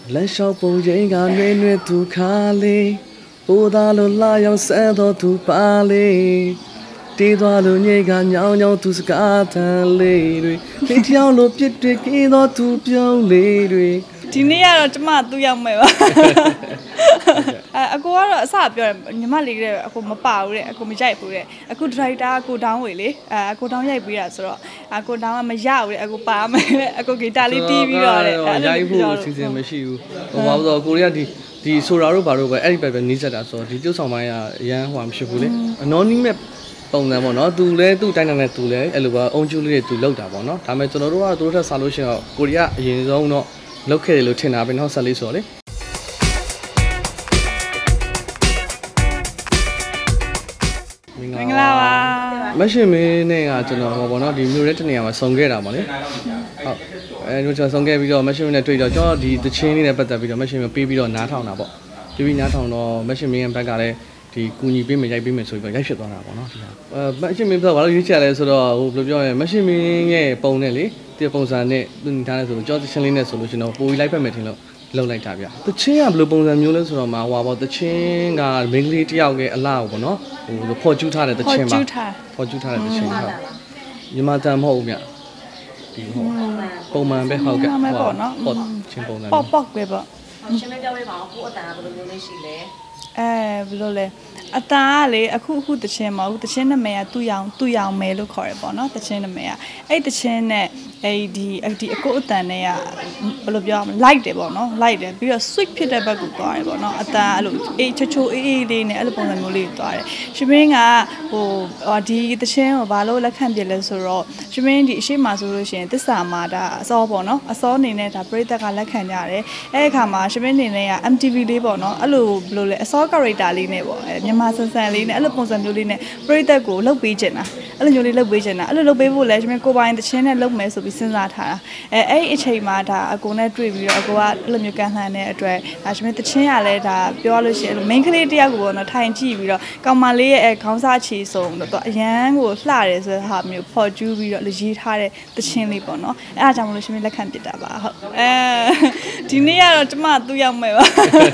Let's shop on Jenga, Nene to Kali, Podalo Lion, Sando to Pali, Tidalo Nega, Nyan to Scata, Lady, Titiano Pitrikido to Pio Lady. ဒီနေ့ကတော့ကျမသူ့ရောက်မယ်ပါအကိုကတော့အစပြောတယ်ညီမလေးကအကိုမပါဘူးတဲ့အကိုမရိုက်ဘူးတဲ့အခုဒရိုက်တာကိုတောင်းဝေလေအကိုတောင်းရိုက်ပြီးတာဆိုတော့အကိုတောင်းကမရဘူးတဲ့အကိုပါမယ်တဲ့အကိုဂီတာလေးတီးပြီးတော့တဲ့ရိုက်ဖို့စီစဉ်မရှိဘူးဟိုဘာလို့ဆိုတော့ကိုရီးယားဒီဆိုတာတို့ဘာလို့ပဲအဲ့ဒီပဲနီးစက်တာဆိုတော့ဒီကျုပ်ဆောင်ပိုင်းကအရန်ဟိုမရှိဘူးလေအနော်နီးမဲ့ပုံစံပေါ့နော်သူလဲသူ့တိုင်းတိုင်းနဲ့သူလဲအဲ့လိုပါအုံကျူးလေးတွေသူလောက်တာပေါ့နော်ဒါပေမဲ့ကျွန်တော်တို့ကသူတို့ထက်စားလို့ရှိရင်တော့ကိုရီးယားအရင်ဆုံးတော့လောက်ခဲ့တယ်လို့ထင်တာပဲနော်ဆက်လေးဆိုတော့လေမင်္ဂလာပါမရှင်မင်းနဲ့ကကျွန်တော်ဟောပေါ့နော်ဒီမြို့ရဲတနေရာမှာဆုံခဲ့တာပေါ့လေဟုတ်တို့ကျွန်တော်ဆုံခဲ့ပြီးတော့မရှင်မင်းနဲ့တွေ့တော့ကျွန်တော်ဒီတချင်းလေးနဲ့ပတ်သက်ပြီးတော့မရှင်မင်းပေးပြီးတော့နားထောင်တာပေါ့ပြီးနားထောင်တော့မရှင်မင်းရဲ့ဘက်ကလည်းဒီကူညီပေးမယ်ရိုက်ပေးမယ်ဆိုပြီးတော့ရိုက်ဖြစ်သွားတာပေါ့နော်ဒီဟာမရှင်မင်းပြောဘာလို့ရွေးချယ်လဲဆိုတော့ဟိုဘယ်လိုပြောရမလဲမရှင်မင်းရဲ့ပုံနဲ့လေဒီပုံစံနဲ့သူနေထားတယ်ဆိုတော့ကြောတချင်းလေးနဲ့ဆိုလို့ရှင်တော့ပိုပြီးလိုက်ဖက်မယ်ထင်လို့လှုပ်လိုက်တာဗျတချင်းကဘယ်လိုပုံစံမျိုးလဲဆိုတော့မှာဟိုပါတချင်းကမင်းကလေးတယောက်ရဲ့အလားပေါ့နော်ဟိုဖော်ကျူးထားတဲ့တချင်းပါဖော်ကျူးထားတဲ့တချင်းဟုတ်မြန်မာတန်မဟုတ်ဘူးဗျဒီဟိုပုံမှန်ပဲဟုတ်ကဲ့ပေါ့နော်ပေါ့ချင်းပုံစံပေါ့ပဲပေါ့ရှင်းမပြောပြပါဦးကိုအတန်ကဘယ်လိုမျိုးလေးရှိလဲဘယ်လိုလဲအတန်ကလေအခုတချင်းမဟုတ်တချင်းနာမည်ကသူ့ရောင်မယ်လို့ခေါ်ရပေါ့နော်တချင်းနာမည်ကအဲ့တချင်းနဲ့ဒီအကိုအတန်နဲ့ကဘယ်လိုပြောရမလဲ light တယ်ပေါ့နော် light တယ်ပြီးတော့ switch ဖြစ်တဲ့ဘက်ကိုသွားတယ်ပေါ့နော်အတန်အဲ့လိုချိုအေးလေးနဲ့အဲ့လိုပုံစံမျိုးလေးသွားတယ်ရှင်မင်းကဟိုဒီတချင်းကိုဘာလို့လက်ခံပြလဲဆိုတော့ရှင်မင်းဒီအရှိမဆိုလို့ရှိရင်သစ္စာမာတာအစောပေါ့နော်အစောအနေနဲ့ဒါပရိသတ်ကလက်ခံကြတယ်အဲ့အခါမှာရှင်မင်းအနေနဲ့က MTV လေးပေါ့နော်အဲ့လိုဘယ်လိုလဲအစော character လေးနဲ့ပေါ့မြန်မာဆန်ဆန်လေးနဲ့အဲ့လိုပုံစံမျိုးလေးနဲ့ပရိသတ်ကိုလှုပ်ပေးချင်တာအဲ့လိုမျိုးလေးလှုပ်ပေးချင်တာအဲ့လိုလှုပ်ပေးဖို့လဲရှင်မင်းကိုပိုင်တချင်းနဲ့လှုပ်မယ်ဆိုပြီးစဉ်းစားထားတာအဲ့အချိန်မှာဒါအကိုနဲ့တွေ့ပြီးတော့အကိုကအဲ့လိုမျိုးကန်လှန်တဲ့အတွက်ဒါရှင်မင်းတချင်းရလဲဒါပြောလို့ရှိရင် main ကလေးတယောက်ကိုပေါ့နော်ထိုင်ကြည့်ပြီးတော့ကောင်မလေးရဲ့ခေါင်းစားချီစုံတော့အရန်ကိုလှတယ်ဆိုတဲ့ဟာမျိုးဖော်ကျူးပြီးတော့ရေးထားတဲ့တချင်းလေးပေါ့နော်အဲ့အားကြောင့်မလို့ရှင်မင်းလက်ခံပြတာပါဟုတ်ဒီနေ့ကတော့ကျမသူ့ရောက်မယ်ပါ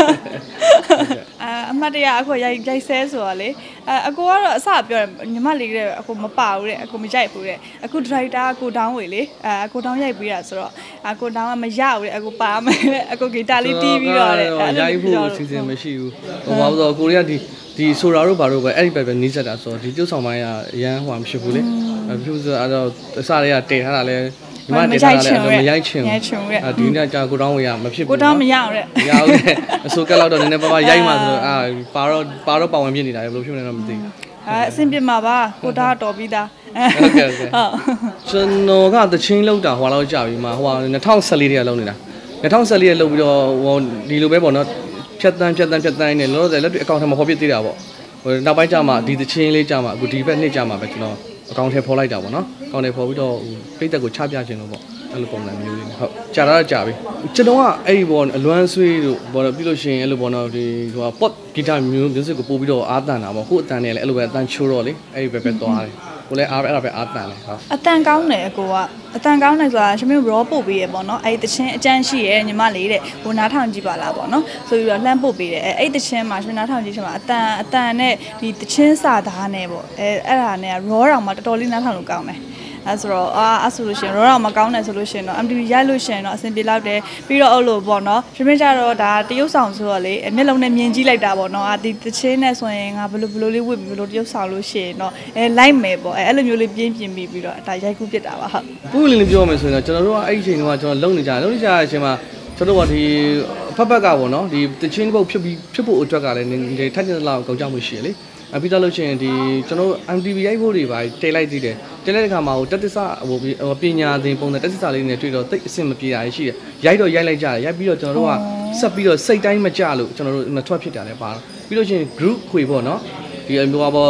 အမတ်တရအခုရိုက်ဆဲဆိုတော့လေအကိုကတော့အစပြောတယ်ညီမလေးကအကိုမပါဘူးတဲ့အကိုမရိုက်ဘူးတဲ့အခုဒရိုက်တာကိုတောင်းဝေလေအကိုတောင်းရိုက်ပြီးတာဆိုတော့အကိုတောင်းကမရဘူးတဲ့အကိုပါမယ်အကိုဂီတာလေးတီးပြီးတော့တဲ့ရိုက်ဖို့စီစဉ်မရှိဘူးဟိုဘာလို့ဆိုတော့ကိုရီးယားဒီဆိုတာတို့ဘာလို့ပဲအဲ့ဒီပဲနီးစက်တာဆိုတော့ဒီကျုပ်ဆောင်ပိုင်းကအရန်ဟိုမရှိဘူးလေပြုဆိုအဲ့တော့အစတွေကတည်ထားတာလဲဒီမှာတင်ထားတယ်မရိုက်ချင်ဘူးဒီနေ့ကြာကိုတောင်းဝေရမဖြစ်ဘူးကိုတောင်းမရအောင်တဲ့မရဘူးတဲ့အစိုးကက်လောက်တော့နည်းနည်းပါးပါးရိုက်မှဆိုတော့ပါတော့ပါဝင်ပြနေတာဘယ်လိုဖြစ်နေတော့မသိဘူးအဆင်ပြေမှာပါကိုတောင်းတော်ပြီးသားဟုတ်ကဲ့ဟုတ်ကျွန်တော်ကတချင်းလောက်တာဟိုလောက်ကြာပြီမှာဟို2014တည်းကလောက်နေတာ2014ရက်လောက်ပြီးတော့ဟိုဒီလိုပဲပေါ့နော်ဖြတ်တန်းနဲ့လောလောဆယ်လက်တွေ့အကောင့်ထဲမှာဖော်ပြသေးတာပေါ့ဟိုနောက်ပိုင်းကျမှဒီတချင်းလေးကျမှအခုဒီဘက်နှစ်ကျမှပဲကျွန်တော်အကောင့်ထဲဖော်လိုက်တာပေါ့နော်အကောင့်ထဲဖော်ပြီးတော့ဟိုပိတ်သက်ကိုချပြခြင်းလို့ပေါ့အဲ့လိုပုံစံမျိုးလေးဟုတ်ကြာတော့ကြာပြီကျွန်တော်ကအဲ့ဒီပေါ့အလွမ်းဆွေးတို့ပေါ့ပြီးလို့ရှိရင်အဲ့လိုပေါ့နော်ဒီဟိုပေါ့ဂီတာမျိုးစစ်ကိုပို့ပြီးတော့အားတန်တာပေါ့ကို့အတန်နဲ့လည်းအဲ့လိုပဲအတန်ချိုးတော့လေအဲ့ဒီပဲသွားတယ်ကိုလည်းအားအဲ့ဒါပဲအားတန်တယ်ဟုတ်အတန်ကောင်းတယ်အကိုကအတန်ကောင်းတယ်ဆိုတာရှင်မင်း raw ပို့ပေးရပေါ့နော်အဲ့ဒီတချင်းအကျန်းရှိရဲ့ညီမလေးတဲ့ဟိုနားထောင်ကြည့်ပါလားပေါ့နော်ဆိုပြီးတော့လှမ်းပို့ပေးတယ်အဲ့ဒီတချင်းမှာရှင်နားထောင်ကြည့်ချင်မှာအတန်နဲ့ဒီတချင်းစာသားနဲ့ပေါ့အဲ့ဒါနဲ့ raw တောင်မှတော်တော်လေးနားထောင်လို့ကောင်းတယ်အဲ့ဆိုတော့အဲ့ဆိုလို့ရှိရင်ရောတော့မကောင်းတယ်ဆိုလို့ရှိရင်တော့ MTV ရိုက်လို့ရှိရင်တော့အဆင်ပြေလောက်တယ်ပြီးတော့အဲ့လိုပေါ့နော်ရှင်မင်းကြတော့ဒါတရုပ်ဆောင်ဆိုတော့လေမျက်လုံးနဲ့မြင်ကြည့်လိုက်တာပေါ့နော်ဒီတချင်းနဲ့ဆိုရင်ငါဘယ်လိုလေးဝစ်ပြီးဘယ်လိုတရုပ်ဆောင်လို့ရှိရင်တော့လိုက်မယ်ပေါ့အဲ့လိုမျိုးလေးပြင်းပြီးတော့ဒါရိုက်ခုပြစ်တာပါဟုတ်ပုဂ္ဂလိကပြောမယ်ဆိုရင်တော့ကျွန်တော်တို့ကအဲ့ဒီအချိန်တုန်းကကျွန်တော်လုံနေကြတဲ့အချိန်မှာကျွန်တော်တို့ကဒီဖက်ကပေါ့နော်ဒီတချင်းပုတ်ဖြစ်ဖို့အတွက်ကလည်းဒီထိုက်တဲ့လောက်ကောင်းကြမှုရှိရလေပြီးတော့လို့ရှိရင်ဒီကျွန်တော် MTV ရိုက်ဖို့တွေပါတိတ်လိုက်သေးတယ်တိတ်လိုက်တဲ့ခါမှာဟိုတက်တဆဟိုပညာသင်ပုံစံတက်တဆလေးနဲ့တွေ့တော့တိတ်အဆင်မပြေတာရှိတယ်ရိုက်တော့ရိုက်လိုက်ကြတယ်ရိုက်ပြီးတော့ကျွန်တော်တို့ကဆက်ပြီးတော့စိတ်တိုင်းမကြလို့ကျွန်တော်တို့မထွက်ဖြစ်တာလည်းပါတော့ပြီးလို့ရှိရင် group ခွေပေါ့နော်ဒီဟိုပါ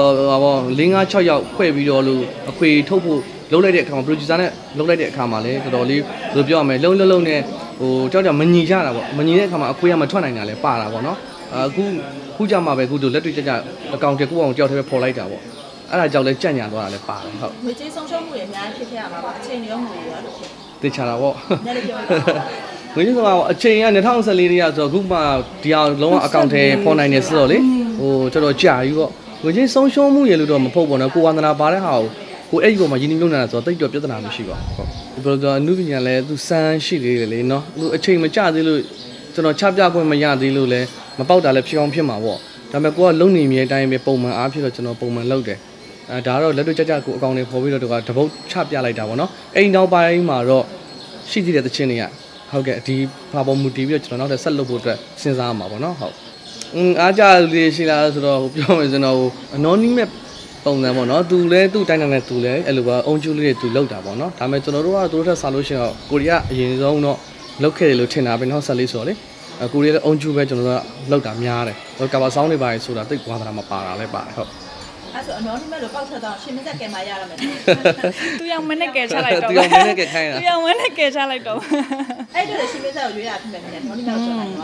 5-6ယောက်ဖွဲ့ပြီးတော့လို့အခွေထုတ်ဖို့လုံးလိုက်တဲ့အခါမှာ producer နဲ့လုံးလိုက်တဲ့အခါမှာလည်းတော်တော်လေးဘယ်လိုပြောရမလဲလုံးနဲ့ဟိုကြောက်မညီကြတာပေါ့မညီတဲ့အခါမှာအခွေကမထွက်နိုင်တာလည်းပါတာပေါ့နော်အခုကြမှာပဲအခုတို့လက်တွေ့ကြအကောင့်တစ်ခုအောင်ကြောက်ထဲပဲပေါ်လိုက်တာပေါ့အဲ့ဒါကြောင့်လဲကြံ့ညာသွားတာလည်းပါတယ်ဟုတ်ငွေကြေးဆုံးရှုံးမှုတွေအများကြီးဖြစ်ခဲ့ရမှာပါအချိန်ရောငွေရောလို့ဖြစ်တေချာတာပေါ့နည်းလေးပြောရအောင်ငွေချင်းဆိုတာအချိန်က2014လေးတည်းကဆိုတော့အခုမှဒီအောင်လုံးဝအကောင့်ထဲပေါ်နိုင်နေဆိုတော့လေဟိုတော်တော်ကြာပြီပေါ့ငွေချင်းဆုံးရှုံးမှုရလို့တော့မဟုတ်ပါတော့ကိုဝန္ဒနာပါတဲ့ဟာကိုအဲ့ဒီပေါ်မှာယဉ်ကျေးမှုနေတာဆိုတော့တိတ်တော့ပြဿနာမရှိပါဘူးဟုတ်ဒီလိုတော့အမှုပညာလည်းသူစမ်းရှိသေးတယ်လေနော်သူအချိန်မကျသေးလို့ကျွန်တော်ချပြခွင့်မရသေးလို့လည်းမပေါက်တာလည်းဖြစ်အောင်ဖြစ်မှာပေါ့ဒါပေမဲ့ကိုကလုံနေမြေအတိုင်းပဲပုံမှန်အားဖြစ်တော့ကျွန်တော်ပုံမှန်လုပ်တယ်ဒါကတော့လက်တွေ့ကြကိုအကောင့်တွေပေါ်ပြီးတော့တပုတ်ချပြလိုက်တာပေါ့နော်အဲ့ဒီနောက်ပိုင်းမှာတော့ရှိသေးတဲ့သချင်းတွေကဟုတ်ကဲ့ဒီဘာပေါ်မူတည်ပြီးတော့ကျွန်တော်နောက်ထပ်ဆက်လုပ်ဖို့အတွက်စဉ်းစားမှာပေါ့နော်ဟုတ်အားကြလေးရှိလားဆိုတော့ပြောမယ်ဆိုတော့anonymous ပုံစံပေါ့နော်သူလည်းသူ့တိုင်းတိုင်းနဲ့သူလည်းအဲ့လိုပါအုံကျူးလေးတွေသူလောက်တာပေါ့နော်ဒါပေမဲ့ကျွန်တော်တို့ကသူတို့ထက်ဆာလို့ရှိရင်ကိုရီးယားအရင်ဆုံးတော့လောက်ခဲ့တယ်လို့ထင်တာပဲနောက်ဆက်လေးဆိုတော့လေကိုရီးယားအုံကျူးပဲကျွန်တော်တို့ကလောက်တာများတယ်ကဘာဆောင်းတွေပါလေဆိုတာတိတ်ကွာတာမပါတာလည်းပါတယ်ဟုတ်အဲ့ဆိုအနော်ဒီမဲ့လို့ပောက်ထတော့ရှင်မဆက်ကဲမှာရရမယ်သူရောင်မနဲ့ကဲချလိုက်တော့သူရောင်မနဲ့ကဲခိုင်းတာသူရောင်မနဲ့ကဲချလိုက်တော့အဲ့တော့ရှင်မဆက်ကိုရွေးရဖြစ်မယ်နော်ဒီမဲ့ဆိုတော့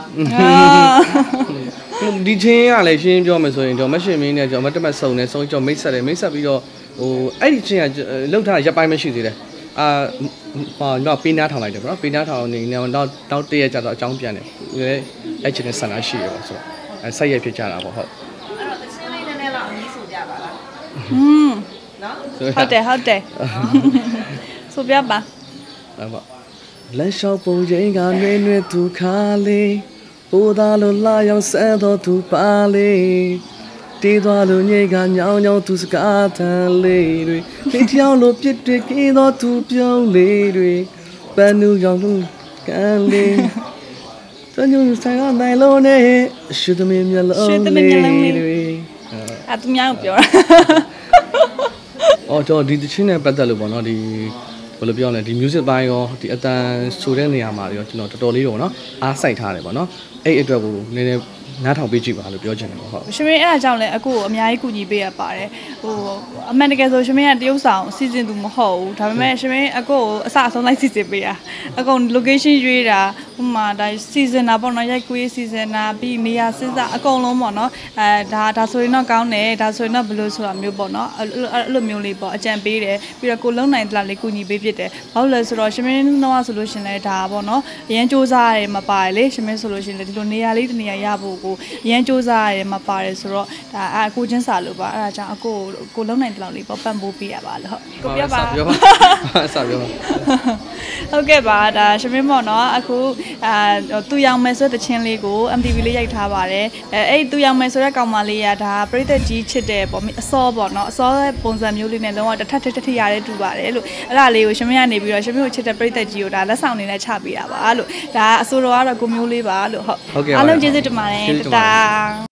ဒီချင်းကလည်းရှင်းပြောမယ်ဆိုရင်ကျွန်တော်မရှင်မင်းနဲ့ကျွန်တော်မတက်မတ်စုံနဲ့စုံကျွန်တော်မိတ်ဆက်တယ်မိတ်ဆက်ပြီးတော့ဟိုအဲ့ဒီချင်းကလောက်ထားရပ်ပိုင်းမရှိသေးတယ်ဟောတော့ပေးနားထောင်လိုက်တယ်ဗောနော်ပေးနားထောင်နေနောက်တရက်ကျတော့အကြောင်းပြန်တယ်အဲ့ချင်းနဲ့ဆန္ဒရှိရပါဆိုတော့ဆက်ရိုက်ဖြစ်ကြတာဗောဟုတ်အဲ့တော့တချင်းလေးနည်းနည်းလောက်အနည်းဆိုကြပါလားနော်ဟုတ်တယ်ဆိုပြပါအဲ့ဗောလက်လျှောက်ပုံချိန်ကနွေနွေသူခါလေးပိုးသားလိုလာရောက်ဆဲတော်သူပါလေးတေးသွားလို့ညိတ်ကညောင်းညောင်းသူစကားထန်လေးတွေဖေးပြောင်းလို့ပြစ်တွေကင်းတော်သူပြုံးလေးတွေပန်းနူရောင်လူကန်လေးတညုံဆိုင်ကနိုင်လို့နဲ့ရှုသမီးမျက်လုံးလေးတွေအဲ့သူများကိုပြောတာအော်ကျွန်တော်ဒီတချင်းနဲ့ပတ်သက်လို့ပေါ့နော်ဒီဘယ်လိုပြောလဲဒီ music ပိုင်းရောဒီအတန်ဆိုတဲ့နေရာမှာရောကျွန်တော်တော်တော်လေးတော့နော်အားစိုက်ထားတယ်ပေါ့နော်အဲ့အတွက်ကိုနည်းနည်းနားထောင်ပေးကြည့်ပါလို့ပြောချင်တယ်ပေါ့ဟုတ်ရှင်မင်းအဲ့ဒါကြောင့်လည်းအခုအများကြီးကူညီပေးရပါတယ်ဟိုအမှန်တကယ်ဆိုရှင်မင်းကတရုတ်ဆောင်စီစဉ်သူမဟုတ်ဘူးဒါပေမဲ့ရှင်မင်းအခုအစအဆုံးလိုက်စီစဉ်ပေးတာအကုန် location ရွေးတာဟိုမှာဒါစီစဉ်တာပေါ့နော်ရိုက်ကူးစီစဉ်တာပြီးနေရာစဉ်းစားအကုန်လုံးပေါ့နော်ဒါဆိုရင်တော့ကောင်းတယ်ဒါဆိုရင်တော့ဘယ်လိုဆိုတာမျိုးပေါ့နော်အဲ့လိုမျိုးလေးပေါ့အကြံပေးတယ်ပြီးတော့ကိုလုံနိုင်တလားလေးကူညီပေးဖြစ်တယ်ဘာလို့လဲဆိုတော့ရှင်မင်းတော့ဆိုလို့ရှင်လဲဒါပေါ့နော်အရင်စူးစမ်းရတယ်မပါရလေရှင်မင်းဆိုလို့ရှင်လဲဒီလိုနေရာလေးတနေရာရဖို့ကိုအရင်စူးစမ်းရတယ်မပါတယ်ဆိုတော့ဒါအကိုချင်းစာလို့ပါအဲ့ဒါကြောင့်အကိုလုံနိုင်တလားလေးပေါ့ပံ့ပိုးပေးရပါလို့ဟုတ်ကိုပြပါပြောပါဟုတ်ကဲ့ပါဒါရှင်မင်းပေါ့နော်အခုသူရောင်မယ်ဆိုတဲ့တချင်းလေးကို MTV လေးရိုက်ထားပါတယ်အဲ့သူရောင်မယ်ဆိုတဲ့ကောင်မလေးကဒါပရိသတ်ကြီးချစ်တယ်ပေါ့အစောပေါ့နော်အစောပုံစံမျိုးလေးနဲ့လုံးဝတစ်ထပ်ရတဲ့တူပါတယ်လို့အဲ့ဒါလေးကိုရှင်မင်းကနေပြီးတော့ရှင်မင်းကိုချစ်တဲ့ပရိသတ်ကြီးကိုဒါလက်ဆောင်နေနဲ့ချပေးတာပါလို့ဒါအဆိုတော်ကတော့ကိုမျိုးလေးပါလို့ဟုတ်အားလုံးကျေးဇူးတင်ပါတယ်တတာ